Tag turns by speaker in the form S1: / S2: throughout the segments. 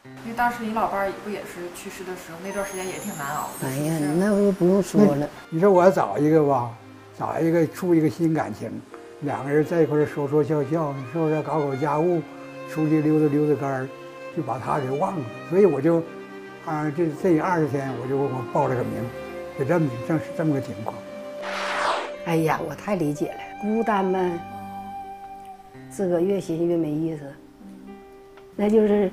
S1: 因为当时你老伴儿不也是去世的时候，那段时间也挺难熬的。
S2: 哎呀，那就不用说了。
S3: 你说我要找一个吧，找一个处一个新感情，两个人在一块儿说说笑笑，说说搞搞家务，出去溜达溜达杆儿，就把他给忘了。所以我就，这20天我报了个名，就这么正是这么个情况。
S2: 哎呀，我太理解了，孤单呗，自个越寻越没意思。那就是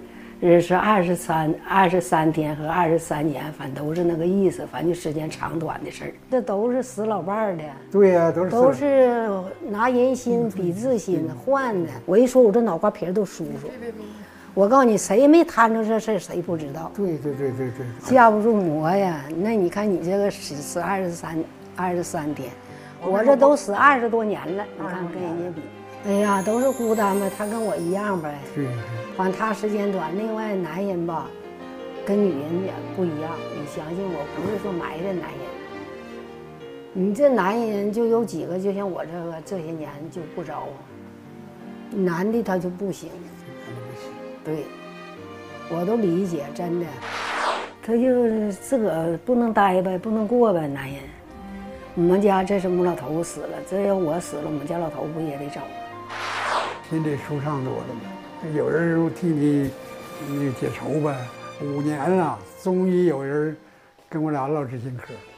S2: 23天和23年，反正都是那个意思，反正就时间长短的事儿。这都是死老伴儿的。
S3: 对呀，
S2: 都是拿人心比自心换的。我一说，我这脑瓜皮都舒服。我告诉你，谁没摊着这事儿，谁不知道。
S3: 对，
S2: 架不住磨呀。那你看你这个死23天，我这都死20多年了，你看跟人家比。哎呀，都是孤单呗，他跟我一样呗。
S3: 对。
S2: 反正他时间短，另外男人吧，跟女人也不一样。你相信我，不是说埋汰男人。你这男人就有几个，就像我这些年就不着啊。男的他就不行。对，我都理解，真的。他就是自个儿不能待呗，不能过呗，男人。我们家这是母老头死了，这要我死了，我们家老头不也得走？
S3: 心里舒畅多了嘛。有人替你解愁呗。5年了，终于有人跟我俩唠知心嗑。